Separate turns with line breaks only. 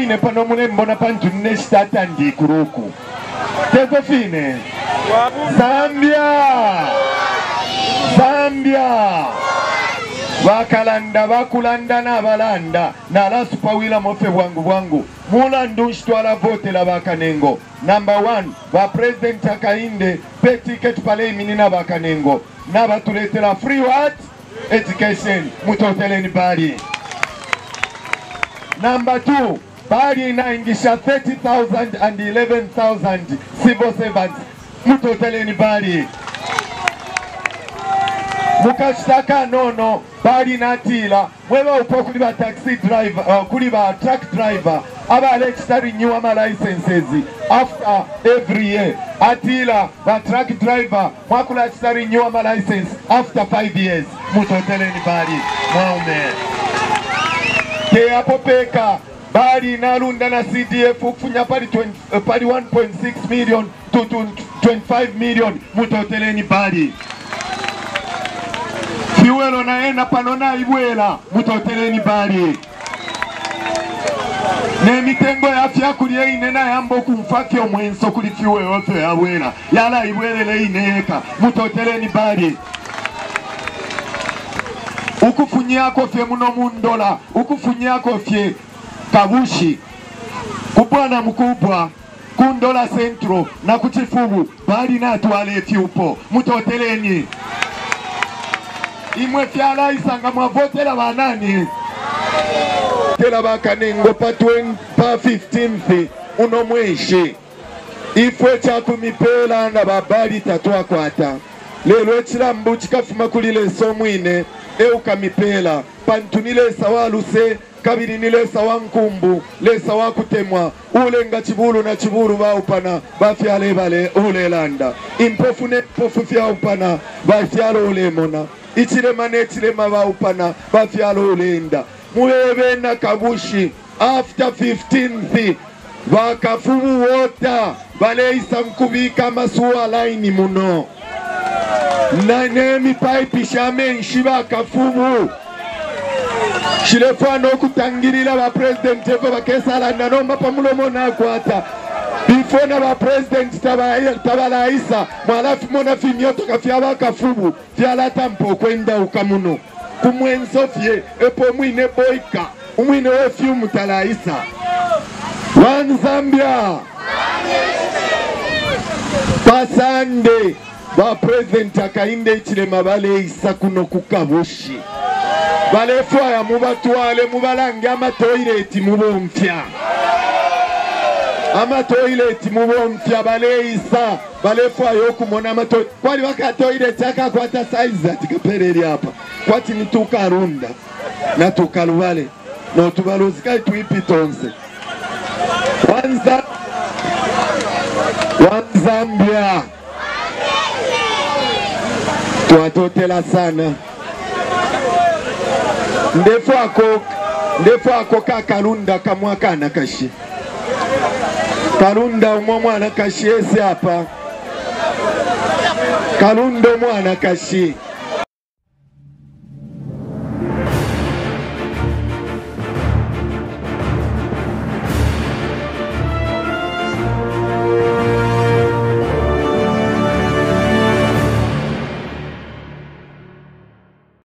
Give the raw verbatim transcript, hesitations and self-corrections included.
fine pano mune mbona pantu nestata ndi kuruku teko fine Zambia Zambia bakalanda bakulanda na balanda na la supawila mofe bwangu bwangu mulandu nshtwala vote la bakanengo number one ba president Hakainde pe ticket pale minina bakanengo na batuletela free what education mutoteleni bali. Number two, bali inaingisha thirty thousand and eleven thousand civil servants mutoteleni bali. Mukashtaka nono bali natila mwewa upo kuli ba taxi driver uh, kuli ba truck driver aba register renew ama licenses after every year atila ba truck driver mwakula register renew ama license after five years mutoteleni bali mwaume ke hapo peka bali nalunda na C D F kufunya pali twenty, uh, pali one point six million to twenty-five million mutoteleni bali. Fiwelo naenda panona ibwela mutoteleni bali. Ne mitengo ya afya kulie inena yambo kumfaki omwenso kuli fiwelo yote ya wela yala ibwele le ineka mutoteleni bali. Ukufunyako fye muno mundola ukufunyako fye Kabushi kubwana mkubwa kundola centro na kuchifubu bali na tuwale fiupo mutoteleni. Imwe fiala isanga mwavotela banani tela bakanengo pa fifteenth uno mweshi ifwe chaku mipela na babali tatwa kwata lelo chilambu chikafuma kulile somwine euka mipela pantunile sawaluse kabiri nile sawa nkumbu le sawa kutemwa ule nga chibulu na chibulu ba upana ba fiale bale ule landa impofu ne pofu fia upana ba fialo ule mona ichile mane chile maba upana ba fialo ule inda muwebe na Kabushi after fifteenth wakafumu wota bale isankubika masuwa laini muno na nemi paipi shame nshiba kafumu Shilefano kutangirila ba president eko bakesala na nomba pamulomo na kwata before na ba president tabala tabala isa mwalafu mona finyoto kafia bakafubu fiala tampo kwenda ukamuno kumwenso fie epo mwine boika umwine we fiu mutala isa One Zambia pasande ba president Hakainde Hichilema bale isa kuno kukabushi balefwa ya mubatwale mubalange ama toilet mubomfya ama toilet mubomfya bale isa balefwa yo kumona ama toilet kwali waka toilet aka kwata size atikapereri hapa kwati nituka runda na tukalwale no tubaluzika tuipitonse Wanza One Zambia tuatotela sana ndefu ako ndefu ako ka Kalunda kamwaka na kashi Kalunda umwa na kashi ese hapa Kalunda umwa na kashi